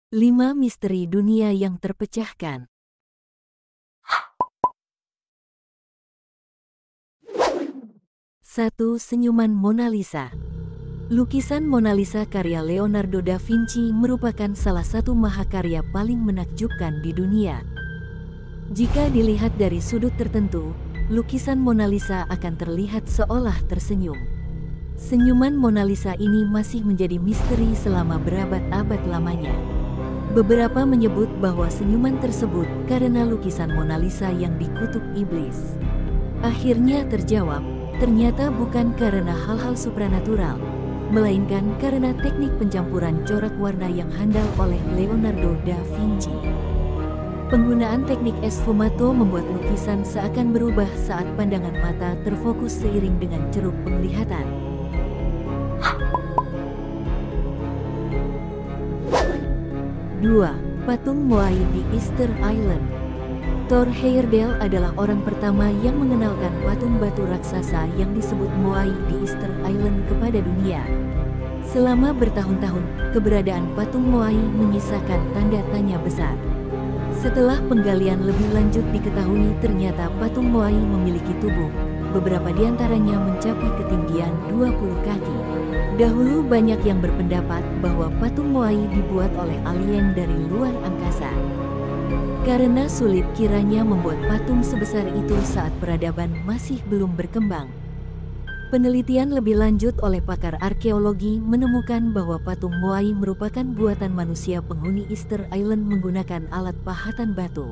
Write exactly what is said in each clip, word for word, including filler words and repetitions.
lima Misteri Dunia yang Terpecahkan. satu. Senyuman Mona Lisa. Lukisan Mona Lisa karya Leonardo da Vinci merupakan salah satu mahakarya paling menakjubkan di dunia. Jika dilihat dari sudut tertentu, lukisan Mona Lisa akan terlihat seolah tersenyum. Senyuman Mona Lisa ini masih menjadi misteri selama berabad-abad lamanya. Beberapa menyebut bahwa senyuman tersebut karena lukisan Mona Lisa yang dikutuk iblis. Akhirnya terjawab, ternyata bukan karena hal-hal supranatural, melainkan karena teknik pencampuran corak warna yang handal oleh Leonardo da Vinci. Penggunaan teknik esfumato membuat lukisan seakan berubah saat pandangan mata terfokus seiring dengan ceruk penglihatan. dua. Patung Moai di Easter Island. Thor Heyerdahl adalah orang pertama yang mengenalkan patung batu raksasa yang disebut Moai di Easter Island kepada dunia. Selama bertahun-tahun, keberadaan patung Moai menyisakan tanda tanya besar. Setelah penggalian lebih lanjut diketahui ternyata patung Moai memiliki tubuh, beberapa diantaranya mencapai ketinggian dua puluh kaki. Dahulu banyak yang berpendapat bahwa patung Moai dibuat oleh alien dari luar angkasa. Karena sulit kiranya membuat patung sebesar itu saat peradaban masih belum berkembang. Penelitian lebih lanjut oleh pakar arkeologi menemukan bahwa patung Moai merupakan buatan manusia penghuni Easter Island menggunakan alat pahatan batu.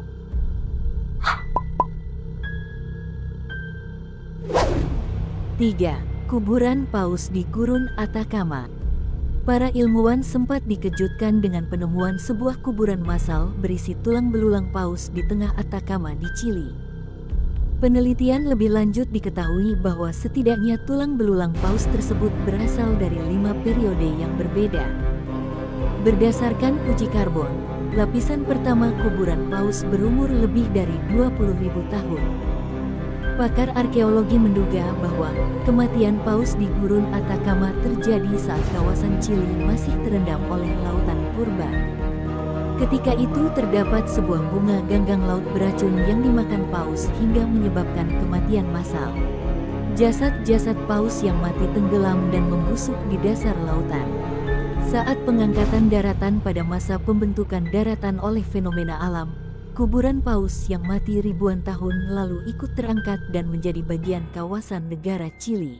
tiga. Kuburan Paus di Gurun Atacama. Para ilmuwan sempat dikejutkan dengan penemuan sebuah kuburan massal berisi tulang belulang paus di tengah Atacama di Chili. Penelitian lebih lanjut diketahui bahwa setidaknya tulang belulang paus tersebut berasal dari lima periode yang berbeda. Berdasarkan uji karbon, lapisan pertama kuburan paus berumur lebih dari dua puluh ribu tahun. Pakar arkeologi menduga bahwa kematian paus di Gurun Atacama terjadi saat kawasan Chili masih terendam oleh lautan purba. Ketika itu terdapat sebuah bunga ganggang laut beracun yang dimakan paus hingga menyebabkan kematian massal. Jasad-jasad paus yang mati tenggelam dan membusuk di dasar lautan. Saat pengangkatan daratan pada masa pembentukan daratan oleh fenomena alam, kuburan paus yang mati ribuan tahun lalu ikut terangkat dan menjadi bagian kawasan negara Chili.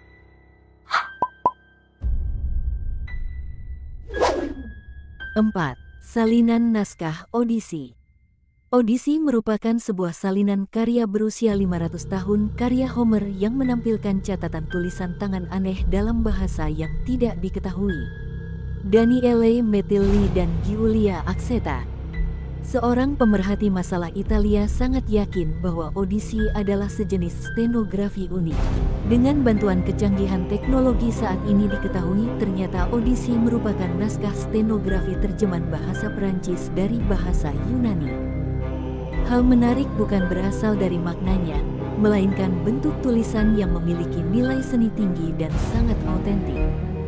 empat. Salinan Naskah Odisi. Odisi merupakan sebuah salinan karya berusia lima ratus tahun karya Homer yang menampilkan catatan tulisan tangan aneh dalam bahasa yang tidak diketahui. Daniele Metilli dan Giulia Axeta, seorang pemerhati masalah Italia, sangat yakin bahwa Odisi adalah sejenis stenografi unik. Dengan bantuan kecanggihan teknologi saat ini diketahui ternyata Odisi merupakan naskah stenografi terjemahan bahasa Perancis dari bahasa Yunani. Hal menarik bukan berasal dari maknanya, melainkan bentuk tulisan yang memiliki nilai seni tinggi dan sangat autentik.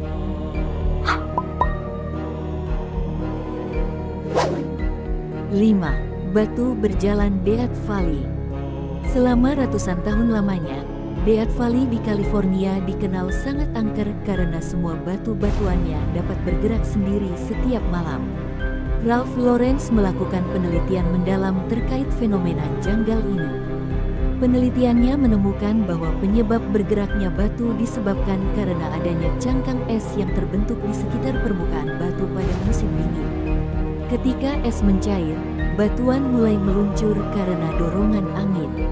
lima. Batu Berjalan Death Valley. Selama ratusan tahun lamanya, Death Valley di California dikenal sangat angker karena semua batu-batuannya dapat bergerak sendiri setiap malam. Ralph Lauren melakukan penelitian mendalam terkait fenomena janggal ini. Penelitiannya menemukan bahwa penyebab bergeraknya batu disebabkan karena adanya cangkang es yang terbentuk di sekitar permukaan batu pada musim dingin. Ketika es mencair, batuan mulai meluncur karena dorongan angin.